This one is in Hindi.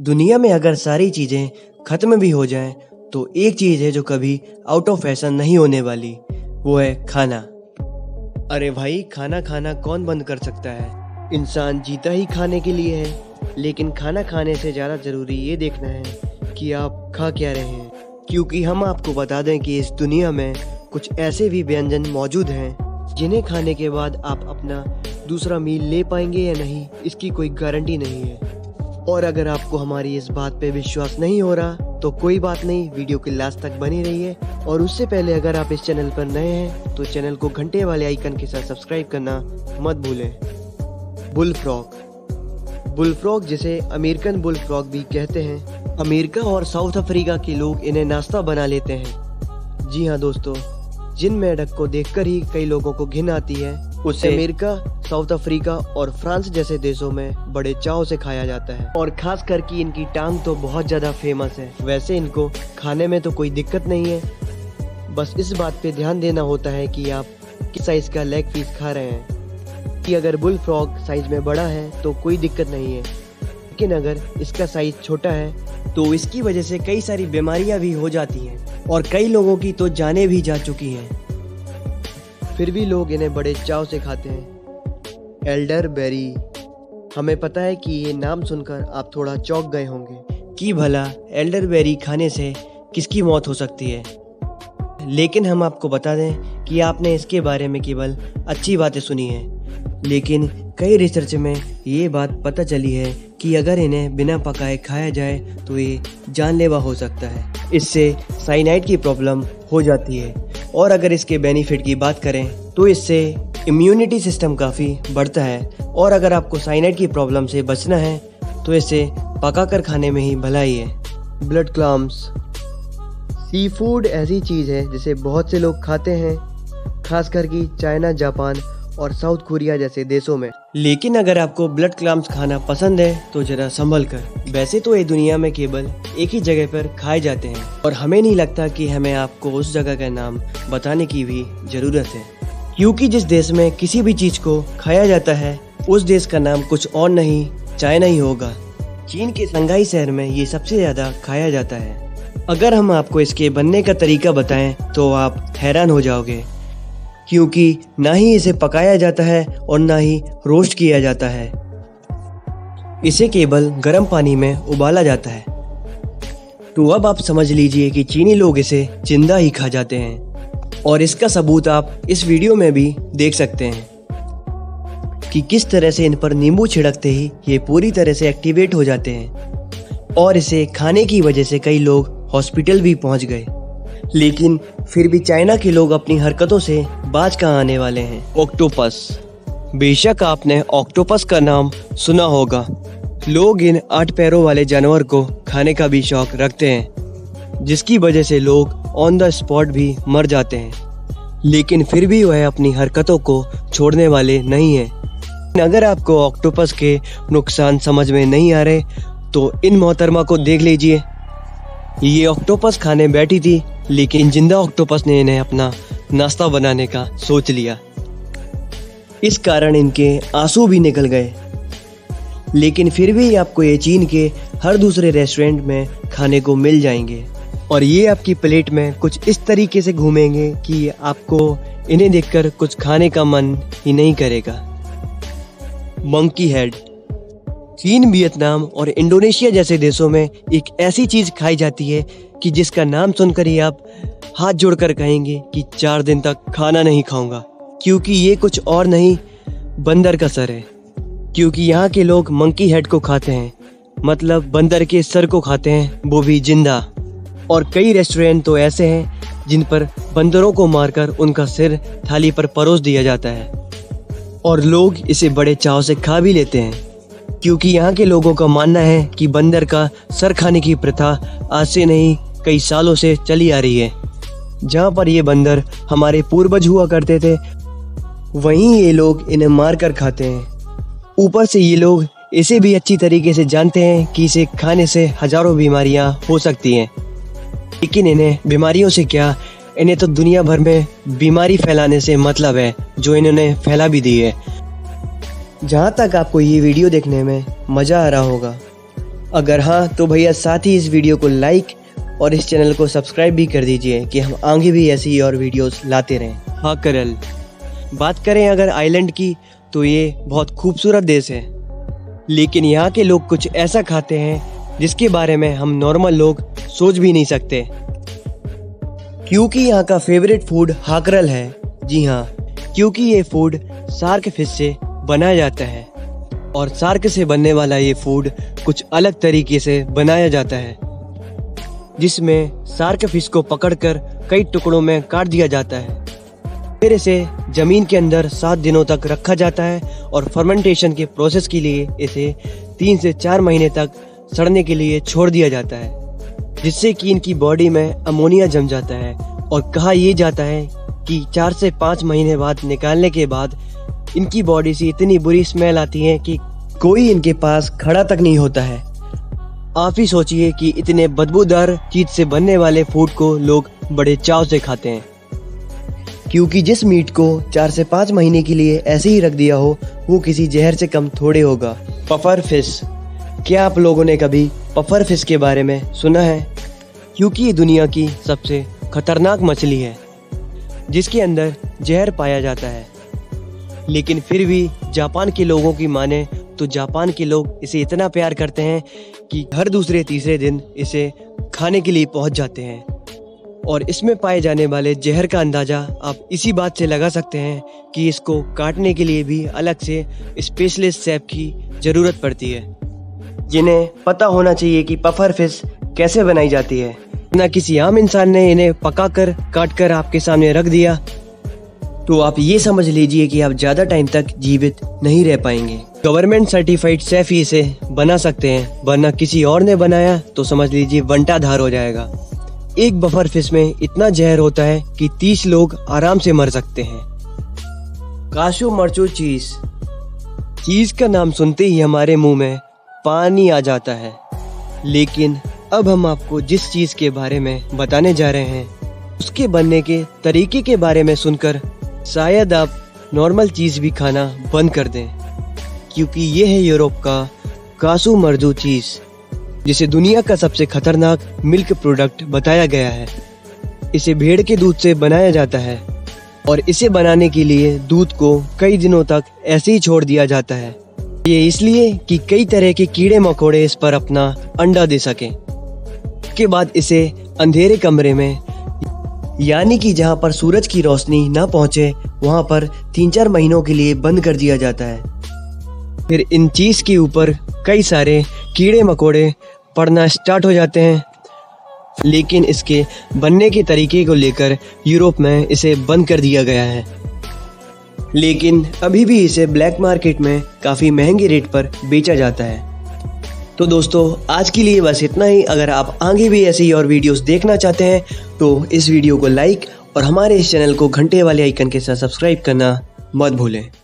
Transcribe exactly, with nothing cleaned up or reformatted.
दुनिया में अगर सारी चीज़ें ख़त्म भी हो जाएं तो एक चीज़ है जो कभी आउट ऑफ फैशन नहीं होने वाली, वो है खाना। अरे भाई, खाना खाना कौन बंद कर सकता है? इंसान जीता ही खाने के लिए है, लेकिन खाना खाने से ज़्यादा ज़रूरी ये देखना है कि आप खा क्या रहे हैं। क्योंकि हम आपको बता दें कि इस दुनिया में कुछ ऐसे भी व्यंजन मौजूद हैं जिन्हें खाने के बाद आप अपना दूसरा मील ले पाएंगे या नहीं, इसकी कोई गारंटी नहीं है। और अगर आपको हमारी इस बात पे विश्वास नहीं हो रहा तो कोई बात नहीं, वीडियो के लास्ट तक बने रहिए। और उससे पहले अगर आप इस चैनल पर नए हैं तो चैनल को घंटे वाले आइकन के साथ सब्सक्राइब करना मत भूलें। बुल फ्रॉग बुल फ्रॉग जिसे अमेरिकन बुल फ्रॉग भी कहते हैं, अमेरिका और साउथ अफ्रीका के लोग इन्हें नाश्ता बना लेते हैं। जी हाँ दोस्तों, जिन मेंढक को देखकर ही कई लोगों को घिन आती है, उसे अमेरिका, साउथ अफ्रीका और फ्रांस जैसे देशों में बड़े चाव से खाया जाता है। और खास करके इनकी टांग तो बहुत ज्यादा फेमस है। वैसे इनको खाने में तो कोई दिक्कत नहीं है, बस इस बात पे ध्यान देना होता है कि आप किस साइज का लेग पीस खा रहे हैं। कि अगर बुल फ्रॉग साइज में बड़ा है तो कोई दिक्कत नहीं है, लेकिन अगर इसका साइज छोटा है तो इसकी वजह से कई सारी बीमारियां भी हो जाती हैं और कई लोगों की तो जानें भी जा चुकी हैं। फिर भी लोग इन्हें बड़े चाव से खाते हैं। एल्डर बेरी, हमें पता है कि ये नाम सुनकर आप थोड़ा चौंक गए होंगे कि भला एल्डर बेरी खाने से किसकी मौत हो सकती है, लेकिन हम आपको बता दें कि आपने इसके बारे में केवल अच्छी बातें सुनी हैं, लेकिन कई रिसर्च में ये बात पता चली है कि अगर इन्हें बिना पकाए खाया जाए तो ये जानलेवा हो सकता है। इससे साइनाइड की प्रॉब्लम हो जाती है। और अगर इसके बेनिफिट की बात करें तो इससे इम्यूनिटी सिस्टम काफ़ी बढ़ता है। और अगर आपको साइनाइड की प्रॉब्लम से बचना है तो इसे पकाकर खाने में ही भलाई है। ब्लड क्लम्स, सी फूड ऐसी चीज़ है जिसे बहुत से लोग खाते हैं, खासकर कि चाइना, जापान और साउथ कोरिया जैसे देशों में। लेकिन अगर आपको ब्लड क्लम्स खाना पसंद है तो जरा संभल कर। वैसे तो ये दुनिया में केवल एक ही जगह पर खाए जाते हैं और हमें नहीं लगता कि हमें आपको उस जगह का नाम बताने की भी जरूरत है, क्योंकि जिस देश में किसी भी चीज को खाया जाता है उस देश का नाम कुछ और नहीं, चाइना ही होगा। चीन के शंघाई शहर में ये सबसे ज्यादा खाया जाता है। अगर हम आपको इसके बनने का तरीका बताएं तो आप हैरान हो जाओगे, क्योंकि ना ही इसे पकाया जाता है और ना ही रोस्ट किया जाता है। इसे केवल गर्म पानी में उबाला जाता है। तो अब आप समझ लीजिए कि चीनी लोग इसे जिंदा ही खा जाते हैं। और इसका सबूत आप इस वीडियो में भी देख सकते हैं कि किस तरह से इन पर नींबू छिड़कते ही ये पूरी तरह से एक्टिवेट हो जाते हैं। और इसे खाने की वजह से कई लोग हॉस्पिटल भी पहुंच गए। लेकिन फिर भी चाइना के लोग अपनी हरकतों से बाज कहाँ आने वाले हैं। ऑक्टोपस, बेशक आपने ऑक्टोपस का नाम सुना होगा। लोग इन आठ पैरों वाले जानवर को खाने का भी शौक रखते हैं, जिसकी वजह से लोग ऑन द स्पॉट भी मर जाते हैं। लेकिन फिर भी वह अपनी हरकतों को छोड़ने वाले नहीं हैं। अगर आपको ऑक्टोपस के नुकसान समझ में नहीं आ रहे तो इन मोहतरमा को देख लीजिए। ये ऑक्टोपस खाने बैठी थी, लेकिन जिंदा ऑक्टोपस ने इन्हें अपना नाश्ता बनाने का सोच लिया। इस कारण इनके आंसू भी निकल गए। लेकिन फिर भी आपको ये चीन के हर दूसरे रेस्टोरेंट में खाने को मिल जाएंगे और ये आपकी प्लेट में कुछ इस तरीके से घूमेंगे कि आपको इन्हें देखकर कुछ खाने का मन ही नहीं करेगा। मंकी हेड, चीन, वियतनाम और इंडोनेशिया जैसे देशों में एक ऐसी चीज खाई जाती है कि जिसका नाम सुनकर ही आप हाथ जोड़कर कहेंगे कि चार दिन तक खाना नहीं खाऊंगा, क्योंकि ये कुछ और नहीं, बंदर का सर है। क्योंकि यहाँ के लोग मंकी हेड को खाते हैं, मतलब बंदर के सर को खाते हैं, वो भी जिंदा। और कई रेस्टोरेंट तो ऐसे हैं जिन पर बंदरों को मारकर उनका सिर थाली पर परोस दिया जाता है और लोग इसे बड़े चाव से खा भी लेते हैं, क्योंकि यहाँ के लोगों का मानना है कि बंदर का सर खाने की प्रथा आज से नहीं, कई सालों से चली आ रही है। जहाँ पर ये बंदर हमारे पूर्वज हुआ करते थे, वहीं ये लोग इन्हें मार कर खाते हैं। ऊपर से ये लोग इसे भी अच्छी तरीके से जानते हैं कि इसे खाने से हजारों बीमारियां हो सकती हैं, लेकिन इन्हें बीमारियों से क्या, इन्हें तो दुनिया भर में बीमारी फैलाने से मतलब है, जो इन्होंने फैला भी दी है। जहाँ तक आपको ये वीडियो देखने में मज़ा आ रहा होगा अगर हाँ तो भैया साथ ही इस वीडियो को लाइक और इस चैनल को सब्सक्राइब भी कर दीजिए कि हम आगे भी ऐसी और वीडियोस लाते रहें। हाँ करल, बात करें अगर आइलैंड की तो ये बहुत खूबसूरत देश है, लेकिन यहाँ के लोग कुछ ऐसा खाते हैं जिसके बारे में हम नॉर्मल लोग सोच भी नहीं सकते। क्योंकि यहाँ का फेवरेट फूड हाकरल है। जी हाँ, क्योंकि ये फूड शार्क फिश से बनाया जाता है और शार्क से बनने वाला ये फूड कुछ अलग तरीके से बनाया जाता है, जिसमें शार्क फिश को पकड़कर कई टुकड़ों में काट दिया जाता है। फिर इसे जमीन के अंदर सात दिनों तक रखा जाता है और फर्मेंटेशन के प्रोसेस के लिए इसे तीन से चार महीने तक सड़ने के लिए छोड़ दिया जाता है, जिससे कि इनकी बॉडी में अमोनिया जम जाता है। और कहा यह जाता है कि चार से पाँच महीने बाद निकालने के बाद इनकी बॉडी से इतनी बुरी स्मेल आती है कि कोई इनके पास खड़ा तक नहीं होता है। आप ही सोचिए कि इतने बदबूदार चीज से बनने वाले फूड को लोग बड़े चाव से खाते हैं, क्योंकि जिस मीट को चार से पाँच महीने के लिए ऐसे ही रख दिया हो वो किसी जहर से कम थोड़े होगा। पफर फिश, क्या आप लोगों ने कभी पफर फिश के बारे में सुना है? क्योंकि ये दुनिया की सबसे खतरनाक मछली है जिसके अंदर जहर पाया जाता है, लेकिन फिर भी जापान के लोगों की माने तो जापान के लोग इसे इतना प्यार करते हैं कि हर दूसरे तीसरे दिन इसे खाने के लिए पहुंच जाते हैं। और इसमें पाए जाने वाले जहर का अंदाज़ा आप इसी बात से लगा सकते हैं कि इसको काटने के लिए भी अलग से स्पेशलिस्ट शेफ की ज़रूरत पड़ती है, जिन्हें पता होना चाहिए कि पफर फिश कैसे बनाई जाती है। ना किसी आम इंसान ने इन्हें पकाकर काटकर आपके सामने रख दिया तो आप ये समझ लीजिए कि आप ज़्यादा टाइम तक जीवित नहीं रह पाएंगे। गवर्नमेंट सर्टिफाइड शेफ ही इसे बना सकते हैं, वरना किसी और ने बनाया तो समझ लीजिए वंटाधार हो जाएगा। एक बफर फिश में इतना जहर होता है कि तीस लोग आराम से मर सकते हैं। काशू मर्चू चीज चीज का नाम सुनते ही हमारे मुंह में पानी आ जाता है, लेकिन अब हम आपको जिस चीज के बारे में बताने जा रहे हैं उसके बनने के तरीके के बारे में सुनकर शायद आप नॉर्मल चीज भी खाना बंद कर दें, क्योंकि ये है यूरोप का कासू मर्जू चीज, जिसे दुनिया का सबसे खतरनाक मिल्क प्रोडक्ट बताया गया है। इसे भेड़ के दूध से बनाया जाता है और इसे बनाने के लिए दूध को कई दिनों तक ऐसे ही छोड़ दिया जाता है। ये इसलिए कि कई तरह के कीड़े मकोड़े इस पर अपना अंडा दे सकें। उसके बाद इसे अंधेरे कमरे में, यानी कि जहाँ पर सूरज की रोशनी ना पहुँचे, वहाँ पर तीन चार महीनों के लिए बंद कर दिया जाता है। फिर इन चीज के ऊपर कई सारे कीड़े मकोड़े पड़ना स्टार्ट हो जाते हैं, लेकिन इसके बनने के तरीके को लेकर यूरोप में इसे बंद कर दिया गया है। लेकिन अभी भी इसे ब्लैक मार्केट में काफ़ी महंगे रेट पर बेचा जाता है। तो दोस्तों आज के लिए बस इतना ही। अगर आप आगे भी ऐसी और वीडियोस देखना चाहते हैं तो इस वीडियो को लाइक और हमारे इस चैनल को घंटे वाले आइकन के साथ सब्सक्राइब करना मत भूलें।